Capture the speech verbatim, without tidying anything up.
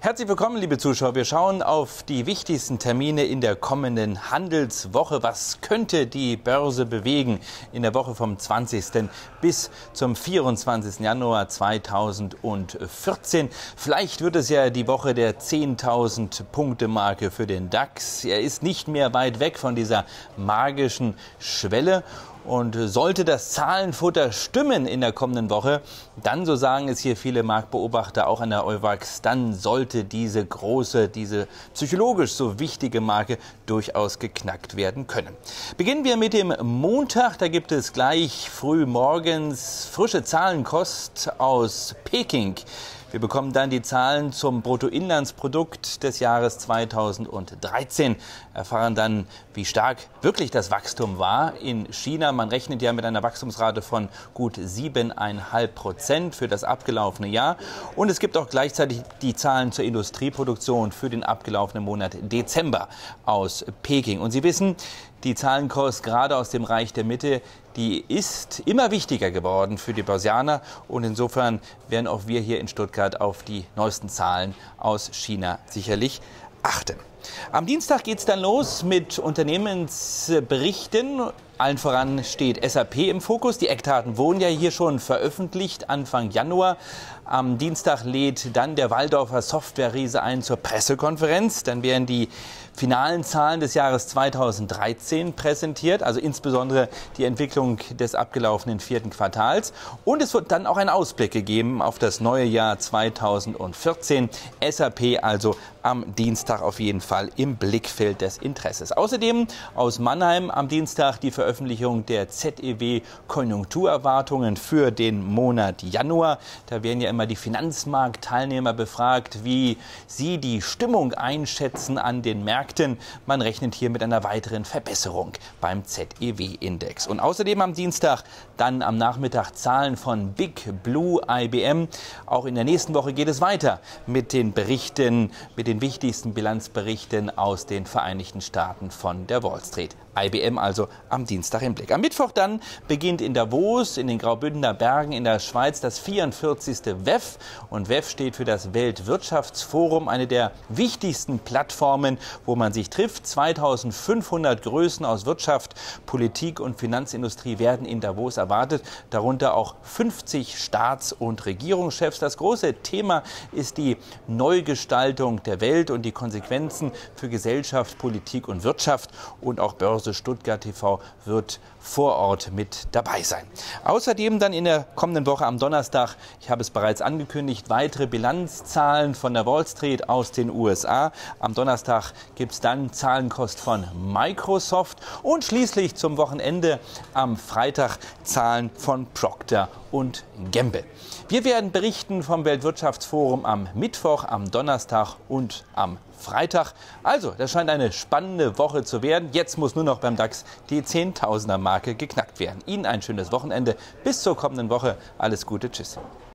Herzlich willkommen, liebe Zuschauer. Wir schauen auf die wichtigsten Termine in der kommenden Handelswoche. Was könnte die Börse bewegen in der Woche vom zwanzigsten bis zum vierundzwanzigsten Januar zweitausendvierzehn? Vielleicht wird es ja die Woche der zehntausend Punkte Marke für den DAX. Er ist nicht mehr weit weg von dieser magischen Schwelle. Und sollte das Zahlenfutter stimmen in der kommenden Woche, dann, so sagen es hier viele Marktbeobachter auch an der Euwax, dann sollte diese große, diese psychologisch so wichtige Marke durchaus geknackt werden können. Beginnen wir mit dem Montag. Da gibt es gleich früh morgens frische Zahlenkost aus Peking. Wir bekommen dann die Zahlen zum Bruttoinlandsprodukt des Jahres zweitausenddreizehn, erfahren dann, wie stark wirklich das Wachstum war in China. Man rechnet ja mit einer Wachstumsrate von gut sieben Komma fünf Prozent für das abgelaufene Jahr. Und es gibt auch gleichzeitig die Zahlen zur Industrieproduktion für den abgelaufenen Monat Dezember aus Peking. Und Sie wissen, die Zahlenkost gerade aus dem Reich der Mitte, die ist immer wichtiger geworden für die Börsianer. Und insofern werden auch wir hier in Stuttgart auf die neuesten Zahlen aus China sicherlich achten. Am Dienstag geht es dann los mit Unternehmensberichten. Allen voran steht S A P im Fokus. Die Eckdaten wurden ja hier schon veröffentlicht Anfang Januar. Am Dienstag lädt dann der Walldorfer Software-Riese ein zur Pressekonferenz. Dann werden die finalen Zahlen des Jahres zweitausenddreizehn präsentiert, also insbesondere die Entwicklung des abgelaufenen vierten Quartals. Und es wird dann auch ein Ausblick gegeben auf das neue Jahr zweitausendvierzehn. S A P also am Dienstag auf jeden Fall im Blickfeld des Interesses. Außerdem aus Mannheim am Dienstag die Veröffentlichung der Z E W-Konjunkturerwartungen für den Monat Januar. Da werden ja immer die Finanzmarktteilnehmer befragt, wie sie die Stimmung einschätzen an den Märkten. Man rechnet hier mit einer weiteren Verbesserung beim Z E W-Index. Und außerdem am Dienstag dann am Nachmittag Zahlen von Big Blue I B M. Auch in der nächsten Woche geht es weiter mit den Berichten, mit den wichtigsten Bilanzberichten aus den Vereinigten Staaten von der Wall Street. I B M also am Dienstag im Blick. Am Mittwoch dann beginnt in Davos, in den Graubündner Bergen in der Schweiz, das vierundvierzigste W E F. Und W E F steht für das Weltwirtschaftsforum, eine der wichtigsten Plattformen, wo man sich trifft. zweitausendfünfhundert Größen aus Wirtschaft, Politik und Finanzindustrie werden in Davos erwartet, darunter auch fünfzig Staats- und Regierungschefs. Das große Thema ist die Neugestaltung der Welt und die Konsequenzen für Gesellschaft, Politik und Wirtschaft. Und auch Börse Stuttgart T V wird vor Ort mit dabei sein. Außerdem dann in der kommenden Woche am Donnerstag, ich habe es bereits angekündigt, weitere Bilanzzahlen von der Wall Street aus den U S A. Am Donnerstag gibt es dann Zahlenkost von Microsoft und schließlich zum Wochenende am Freitag Zahlen von Procter und Gamble. Wir werden berichten vom Weltwirtschaftsforum am Mittwoch, am Donnerstag und am Freitag. Also, das scheint eine spannende Woche zu werden. Jetzt muss nur noch beim DAX die Zehntausender Marke geknackt werden. Ihnen ein schönes Wochenende. Bis zur kommenden Woche. Alles Gute. Tschüss.